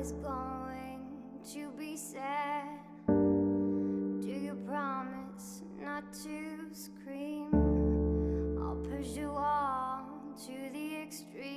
is going to be sad. Do you promise not to scream? I'll push you all to the extreme.